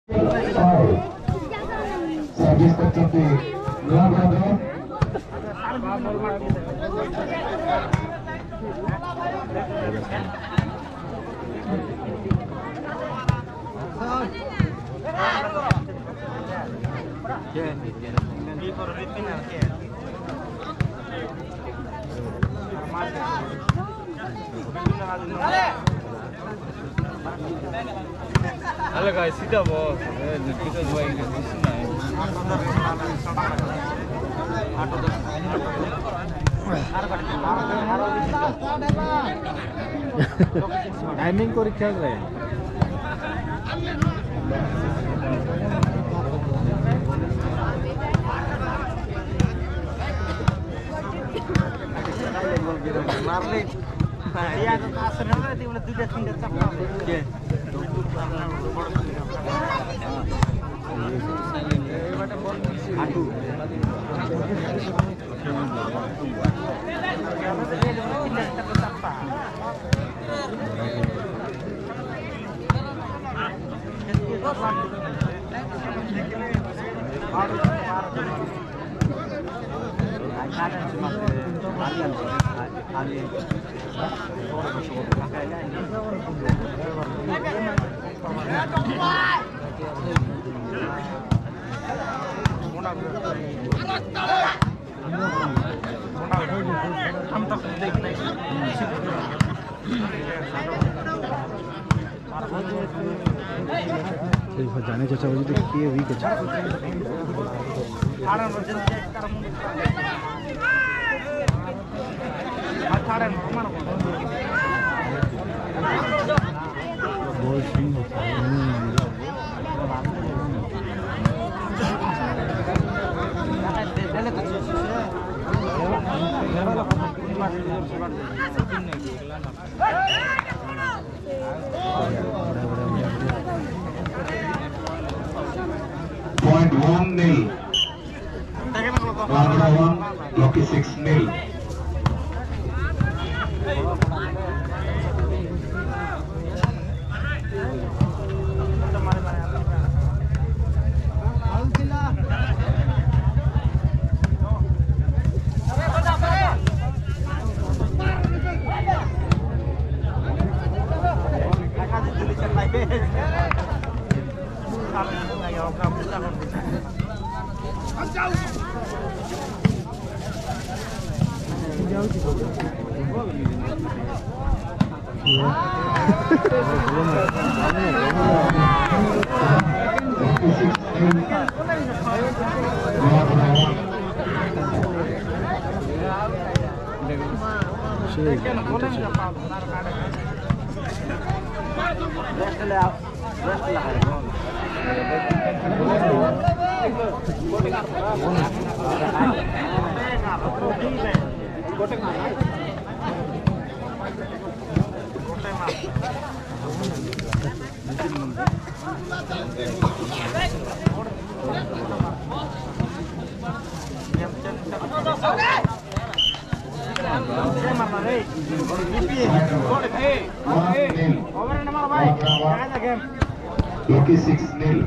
Service tercantik luar biasa. Halo guys, kita mau kita dua ini di sini. Timing को क्या कर रहे हैं मारले या तो असर न रे तिमीले दुईटा तिनटा चप्पा के हाटु जाने चाचा वो तो के वीक है बहुत Singh Point 1-0. Round 1, Lucky 6-0. Lucky 6-0.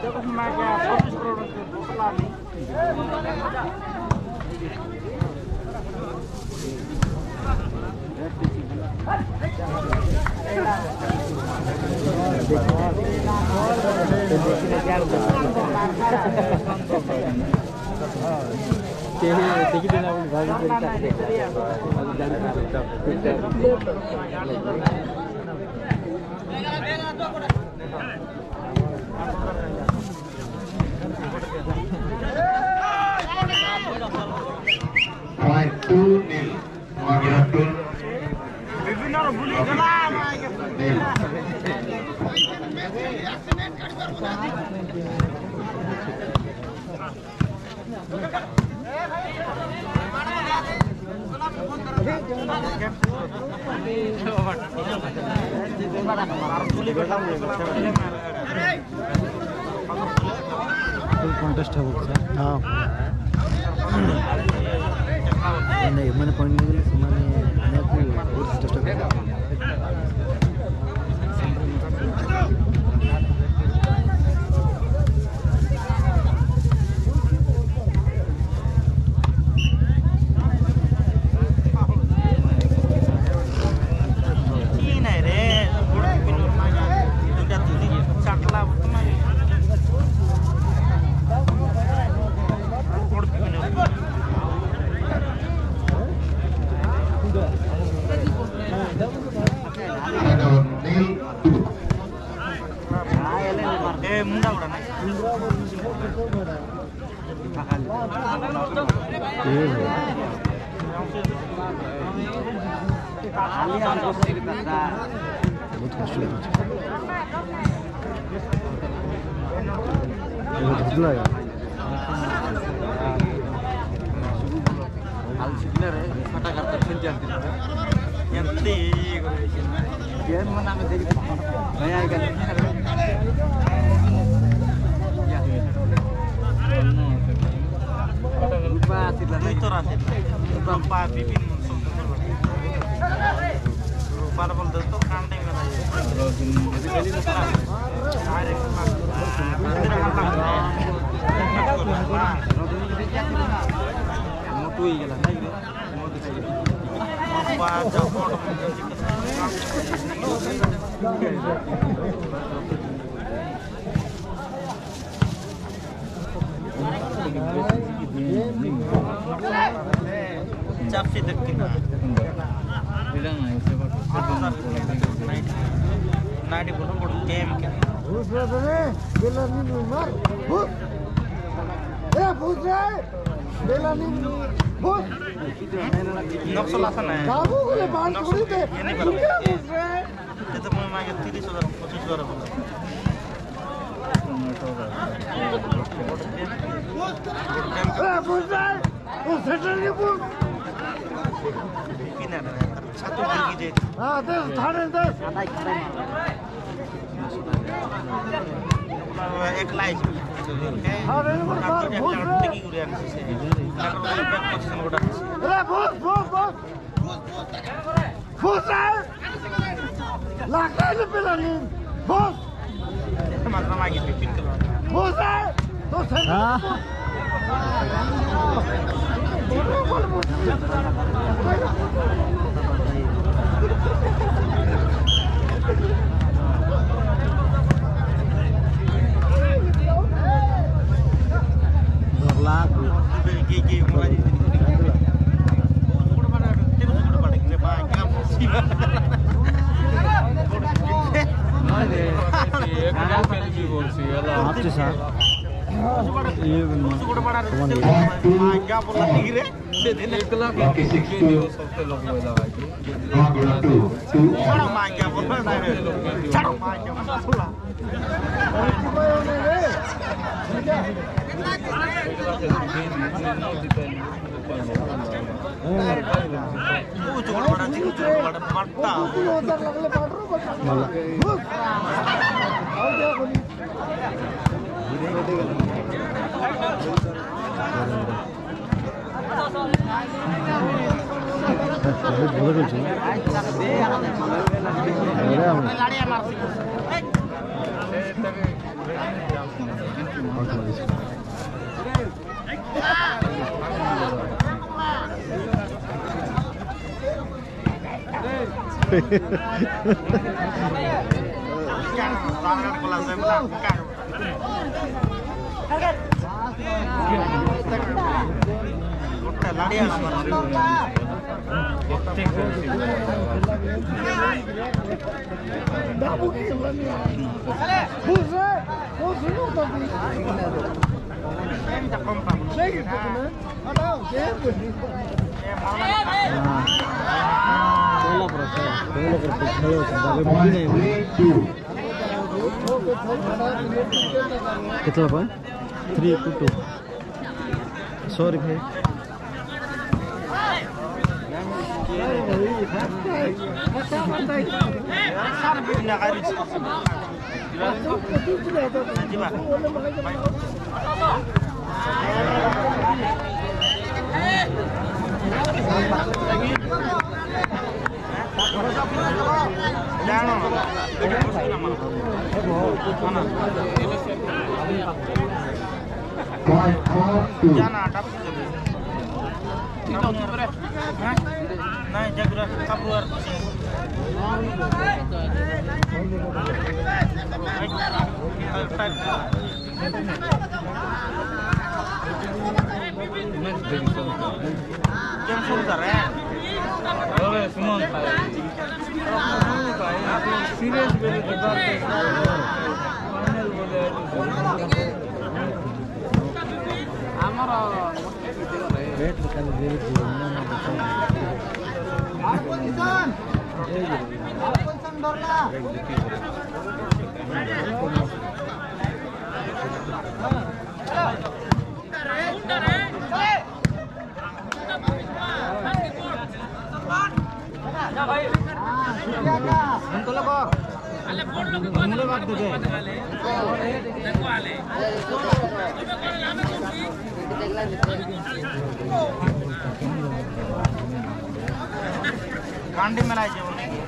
Point 2-0. Wagiratul. Full contest है वो सर हाँ नहीं मैंने पॉइंट नहीं दिया मैंने कोई और टेस्ट कर मुंडा उड़ा नहीं बहुत कष्ट लगा हाल सिग्नर है फटा करता खेल जाते हैं यंत्री गेम मना में देरी नहीं आएगा lupa sila itu rasa lupa pipin lupa ada bol itu kanteng kan aja mau tui gila lupa jauh Capsi dekina. Bilang aja siapa? Nadi pun game kan. Noksolasan ya. Ini berapa? Itu mau makan 30 suara. Satu lagi deh. Ek live. कितना point 3-2 sorry भाई Jangan ada Nah, jago keluar. Jangan sebentar ya. Boleh semua. Serius betul. ଆମର rate ଖାଲି ଦେଉଛି कांडी में लाए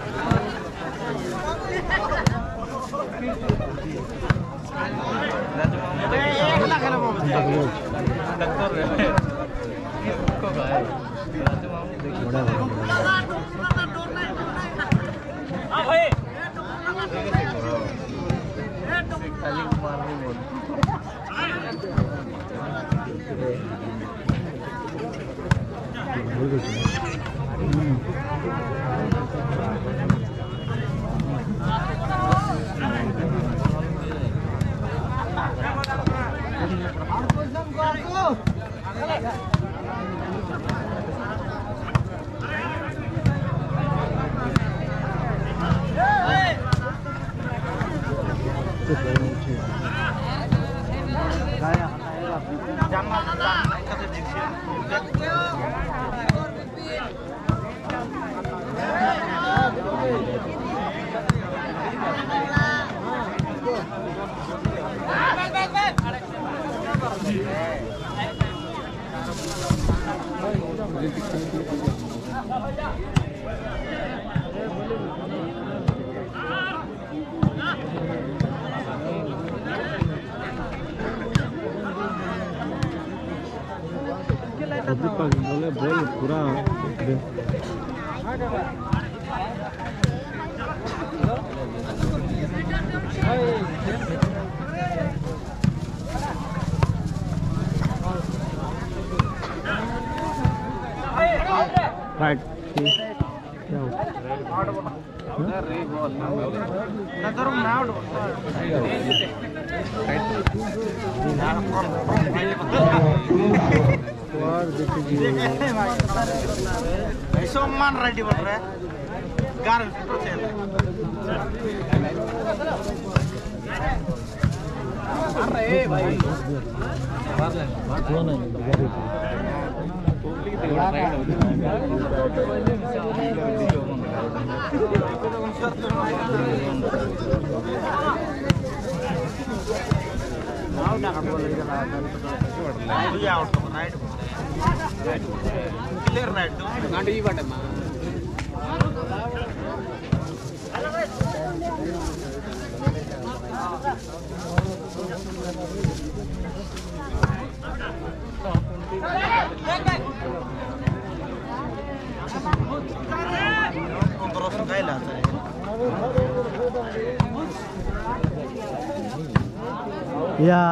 बोले बोल पूरा राइट ऐसा मान रेडी बन रहा है गार अरे भाई क्लियर राइट गाड़ी ही बाटे या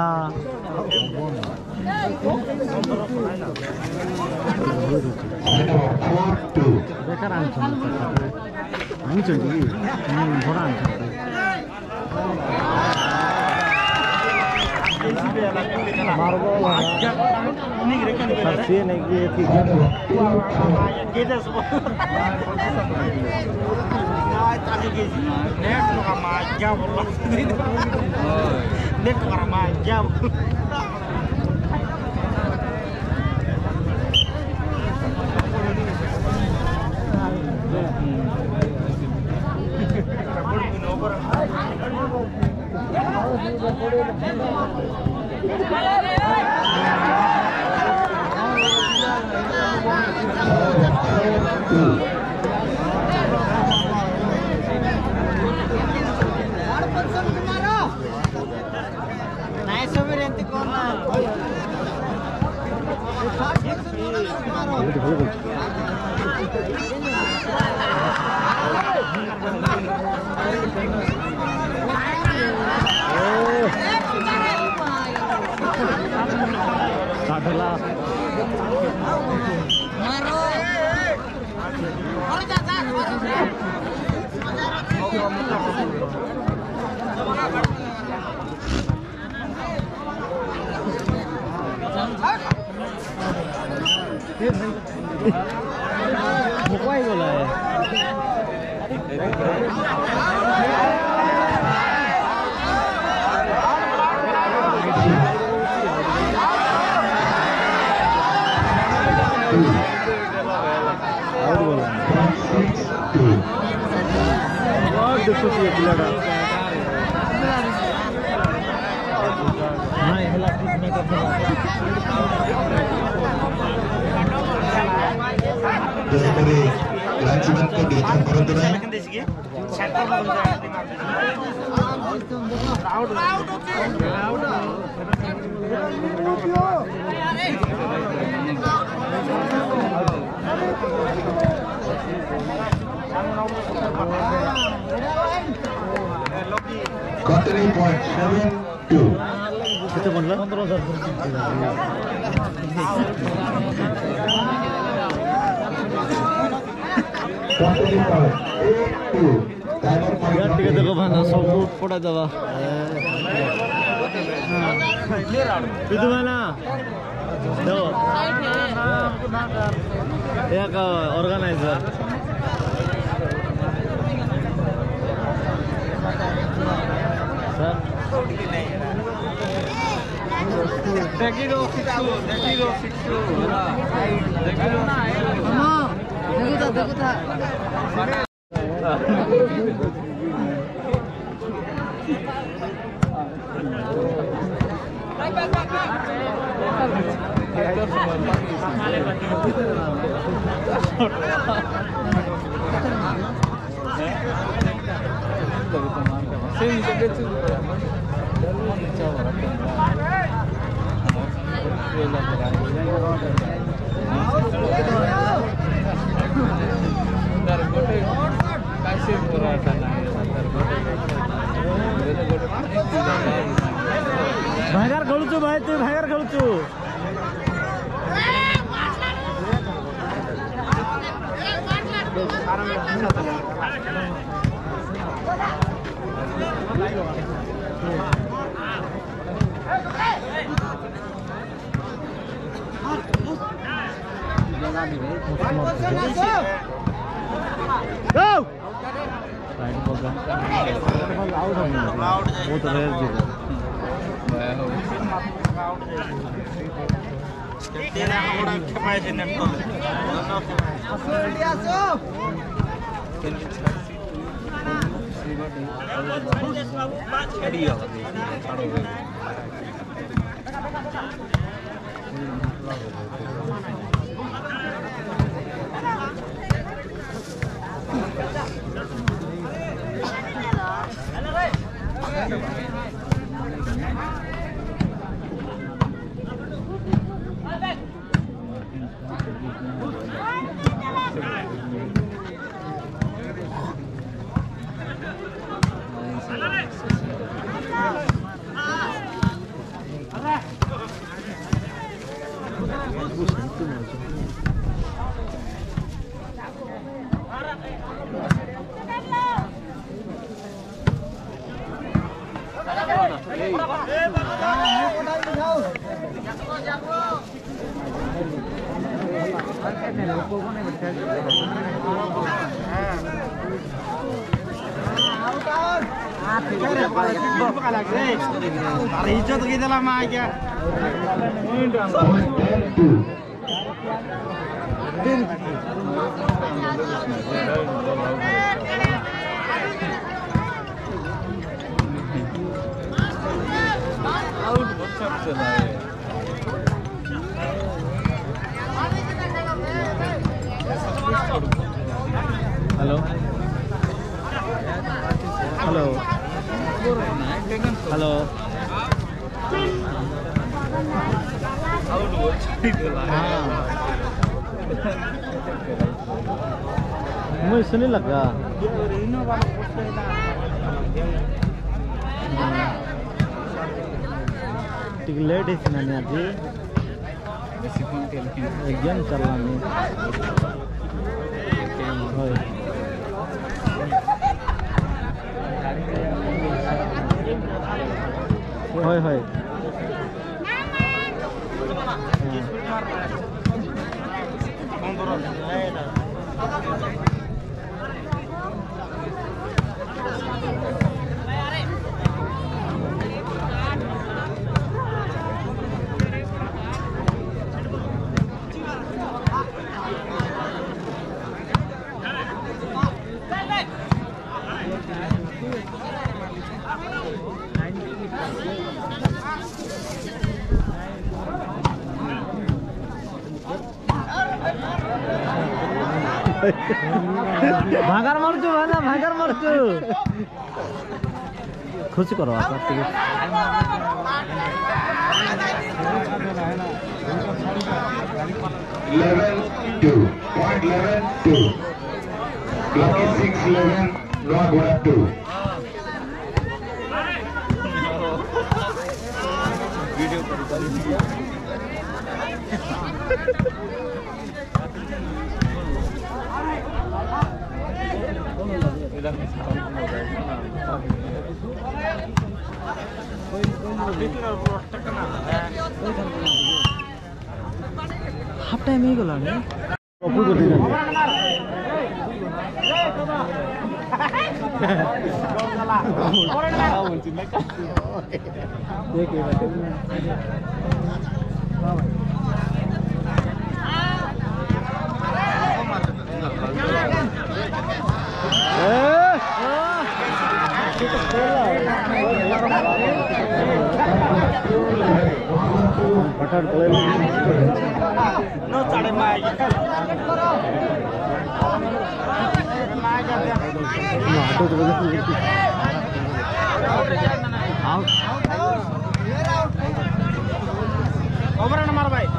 बेकार आउँछन् बडा मोबाइल बोला है और बोला बहुत दुख होती है पिलाड़ा हाँ ये लास्ट में करते हैं दयाकरी लाइन्समैन को डिस्टर्ब करते नहीं Continue point 7-2. कितना बनला 15,000 Continue point 8-2. Timer point यार टिकट देखो भाना सब लूट पड़ा दवा itu mana देखो या का ऑर्गेनाइजर सर देखिरो फिक्सू देखो भागर खेलुछु भाइ तु भागर खेलुछु Go! वो तो रेस जी इज्जत के दिला में आ गया हेलो हेलो हेलो मुझे सुनी लगा टिक लेट है सुनाने आती एकदम चलाने होय होय भागर मर्छु भन भागर मर्छु खुसी करो आप 11-2. Point 11-2. Clock is 6:11. Draw Goda 2. Half time ही गला ने अप्पू को दे butter No chade mai. Auto तो वजह out Over and mar bhai.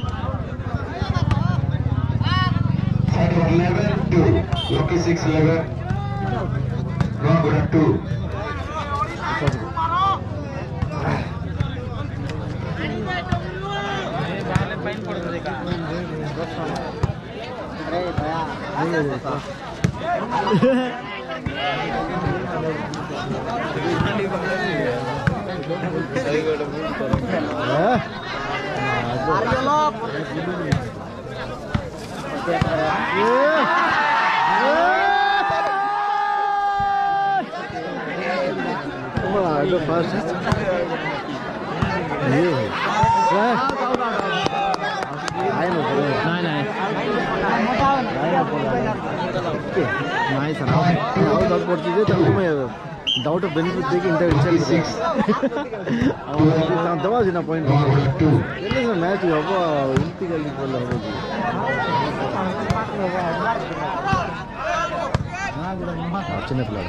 11-2. Clock is 6:11. Draw Goda 2. Doubt of benefit देखिए इंटरवेंशन 6. दवा देना पॉइंट Draw Goda 2. मैच हम इंती गली बोल चिन्ह प्लेयर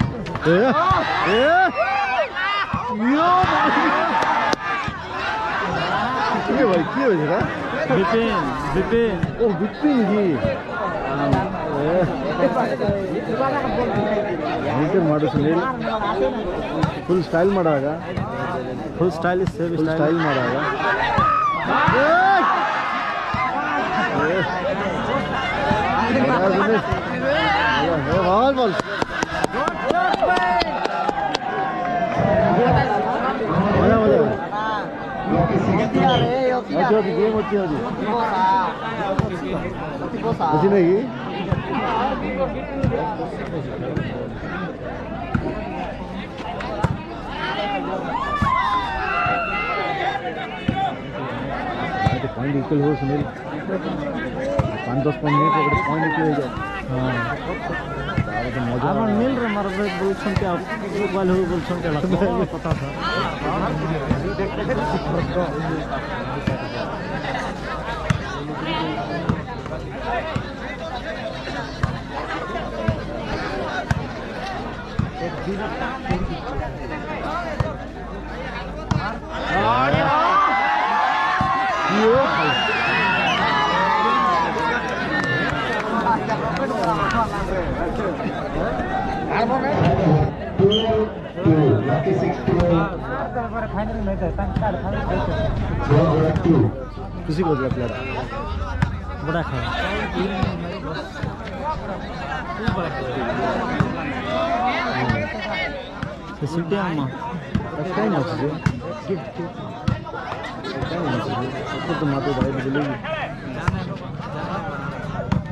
भाई क्या हुआ विपिन विपिन ओ विपिन जी माಡು सुनील फुल स्टाइल ಮಾಡಾಗ फुल स्टाइलिश फुल स्टाइल ಮಾಡಾಗ बॉल बॉल मजा मजा अच्छा गेम होती है कुछ नहीं पॉइंट इक्वल हो सुनील 5-10 पॉइंट नहीं तो पॉइंट इक्वल हो जाए हाँ आप मिल रहे मार बोल सुन के आप वाल हो बोल सुन के लगता है पता था खुशी को दिया प्लेयर बड़ा खाया फैसिलिटी आमा कहीं ना चीज़ गिफ्ट तो मातो भाई मिलेगी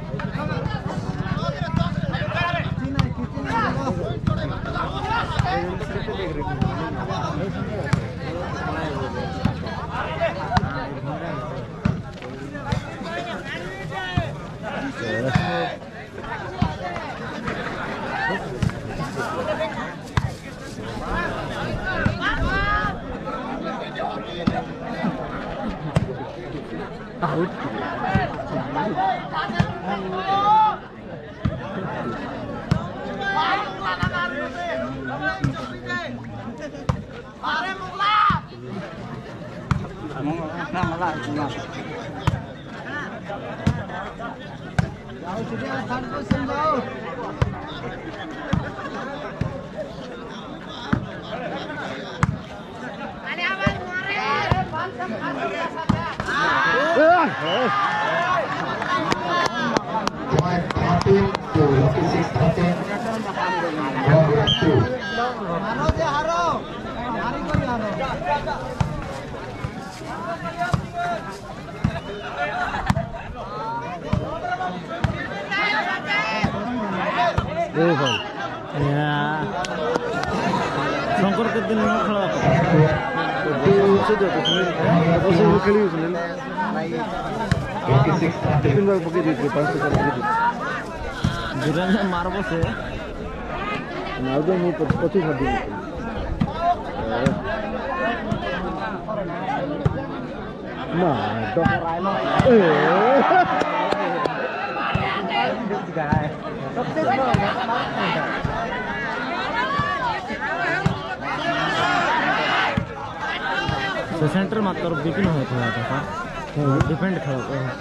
शंकर के दिन में खड़ा खेली मारब से पच्चीस सेंटर मात्र बिपिन हो थोड़ा था डिफेंड खेल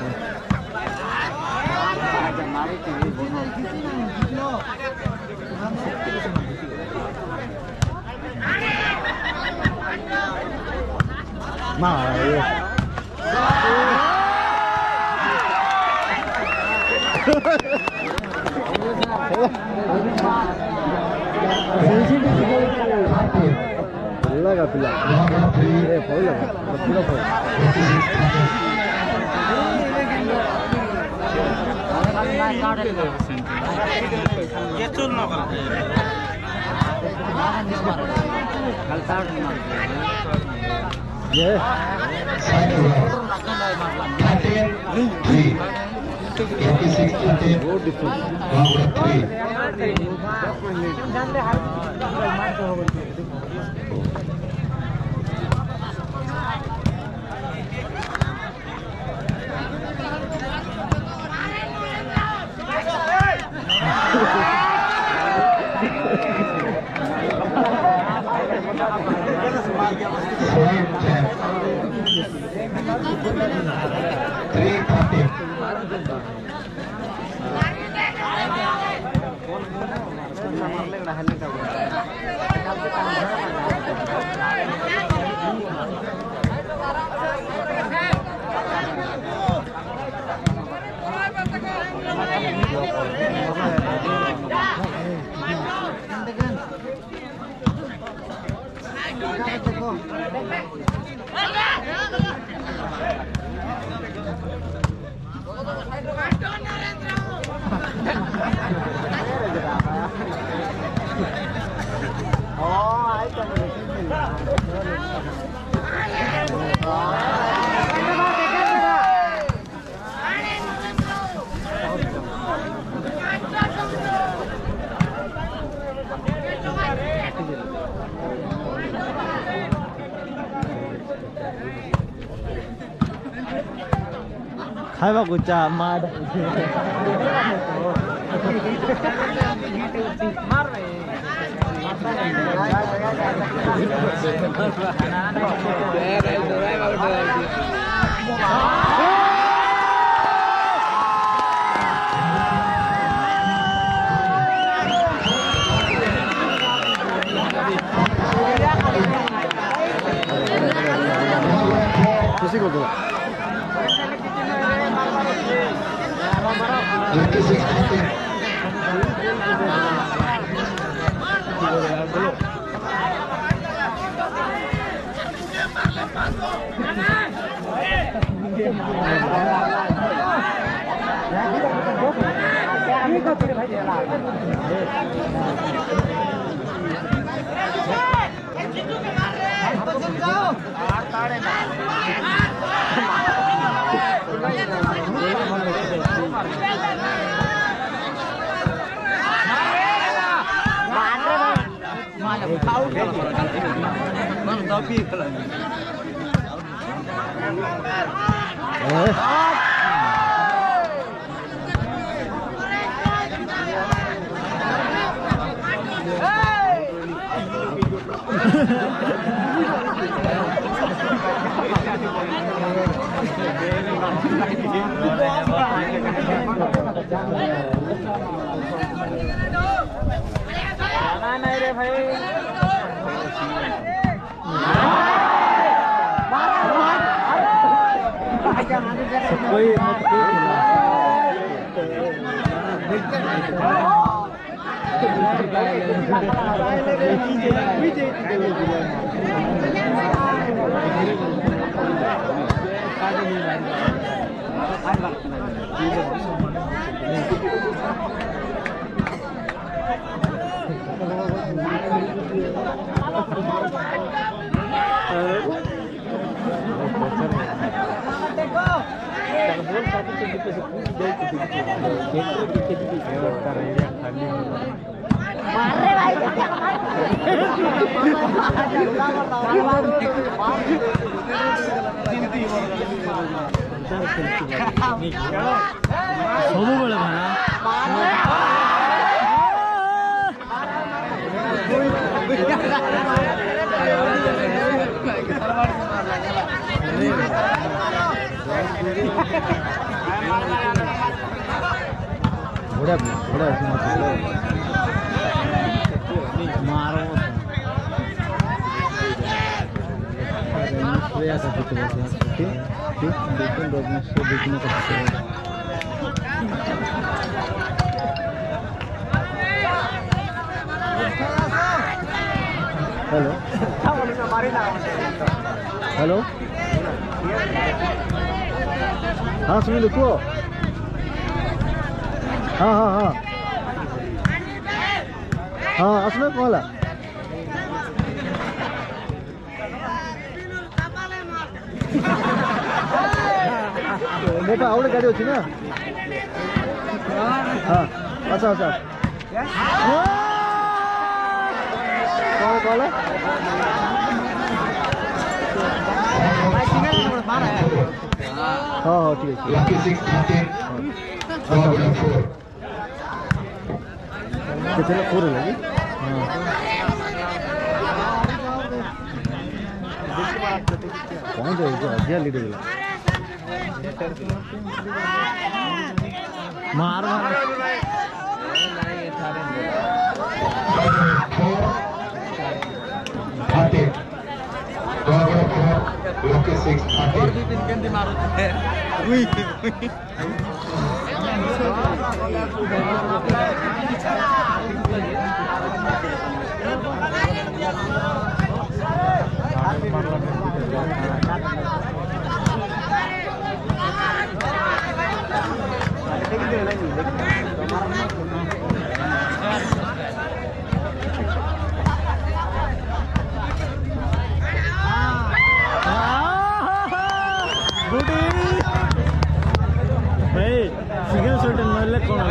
लगा पिला फौल लगा पूरा फौल ये चुन न कर कल साउंड मार ये बहुत डिफरेंट खाइबा गुच्चा मार खुशी को दो नहीं रे भाई कोई ସବୁବେଳେ मारो हेलो हेलो हाँ सुनिए देखो हाँ हाँ हाँ हाँ असमें कौन है मोटा आवड़े गाड़ी होती ना हाँ अच्छा अच्छा कौन कौन है हाँ हाँ ठीक है Lucky 613 Program 4 कितने पूरे लगी कौन जाएगा अजय लीडर मार मार Lucky 613 सिंगल शॉट मारले कोण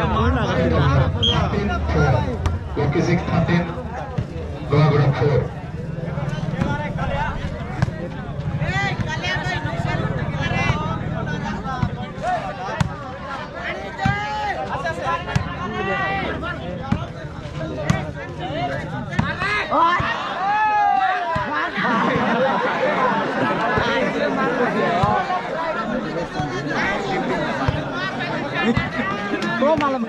Lucky 613 Program 4 तो मालूम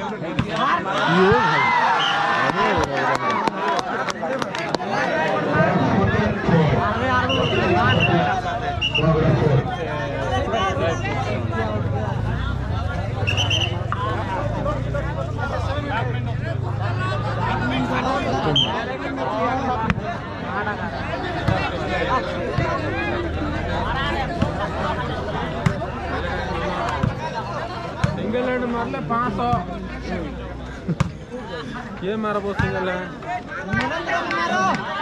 सिंगल हैंड मारले 500 ये मारा वो single hand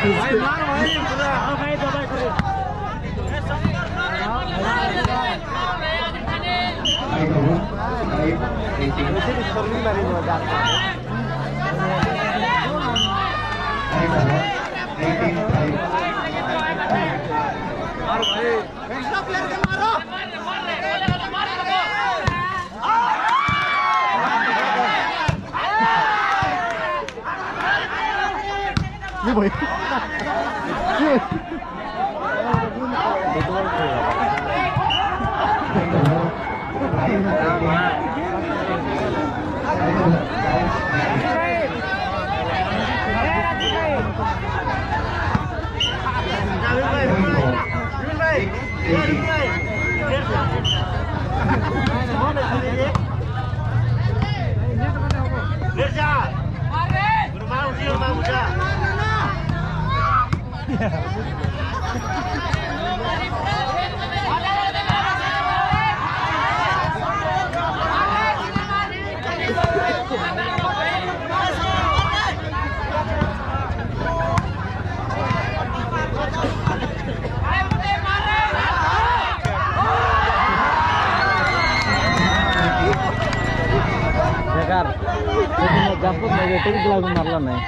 Dapat negatif lagu marlan nih.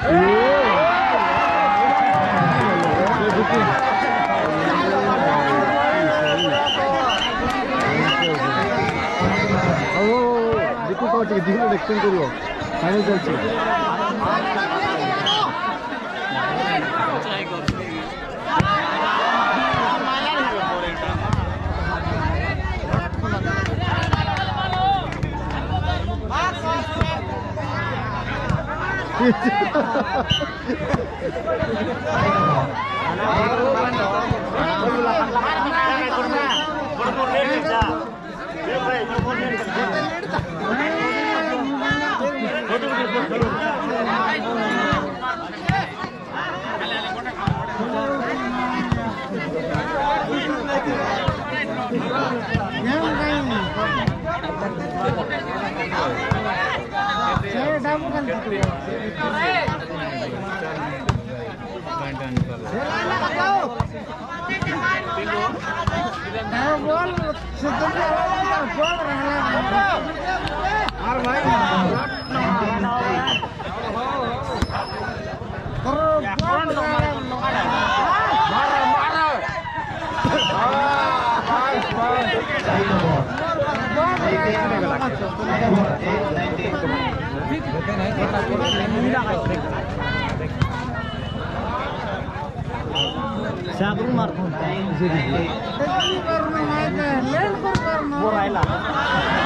Oh, देखो कौन सी दिखने एक्शन करो, फाइनल चलती। Siapa rumah? Jadi.